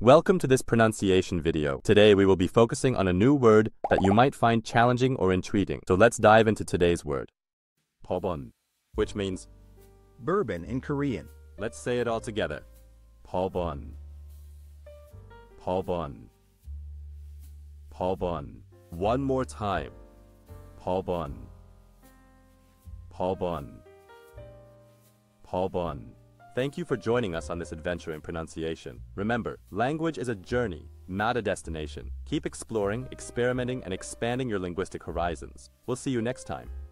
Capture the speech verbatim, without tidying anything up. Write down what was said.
Welcome to this pronunciation video. Today we will be focusing on a new word that you might find challenging or intriguing. So let's dive into today's word. bourbon, which means bourbon in Korean. Let's say it all together. bourbon. bourbon. bourbon. One more time. bourbon. bourbon. bourbon. Thank you for joining us on this adventure in pronunciation. Remember, language is a journey, not a destination. Keep exploring, experimenting, and expanding your linguistic horizons. We'll see you next time.